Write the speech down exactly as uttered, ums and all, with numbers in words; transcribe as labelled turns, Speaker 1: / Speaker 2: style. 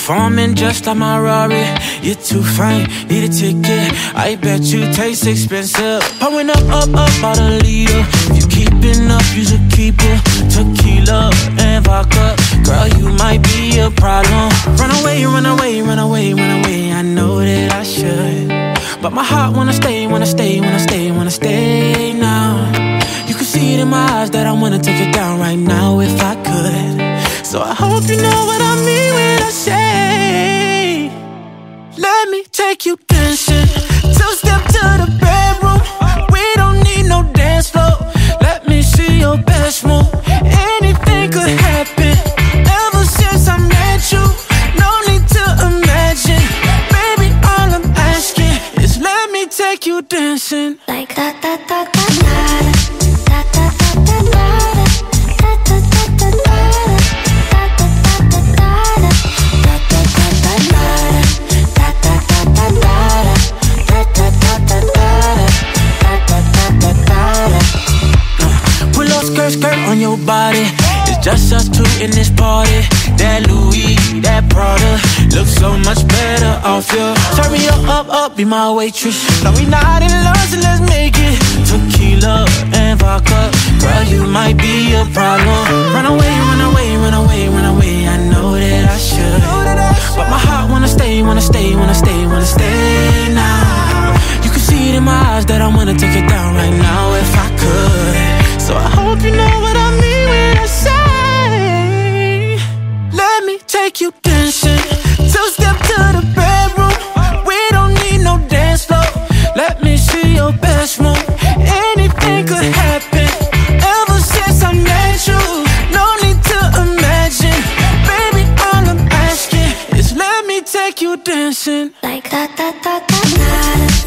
Speaker 1: Performin just like my Rari. You're too fine, need a ticket. I bet you taste expensive. Pouring up, up, up, about a liter. If you keepin' up, you should keep it. Tequila and vodka. Girl, you might be a problem. Run away, run away, run away, run away. I know that I should, but my heart wanna stay, wanna stay, wanna stay, wanna stay now. You can see it in my eyes that I wanna take it down right now if I could. So I hope you know what I mean when I say, let me take you dancing. Two-step to the bedroom. We don't need no dance floor. Let me see your best move. Anything could happen. Ever since I met you, no need to imagine. Baby, all I'm asking is let me take you dancing. Like da da da da da da da da da da. Skirt, skirt on your body. It's just us two in this party. That Louis, that Prada looks so much better off you. Turn me up, up, up, be my waitress. No, we not in love, so let's make it. Tequila and vodka. Girl, you might be a problem. Run away, run away, run away, run away. I know that I should, but my heart wanna stay, wanna stay, wanna stay, wanna stay now. You can see it in my eyes that I wanna take it down right now if I could. So I hope you know what I mean when I say, let me take you dancing. Two-step to the bedroom. We don't need no dance floor. Let me see your best move. Anything could happen. Ever since I met you, no need to imagine. Baby, all I'm asking is let me take you dancing. Like da da da da da.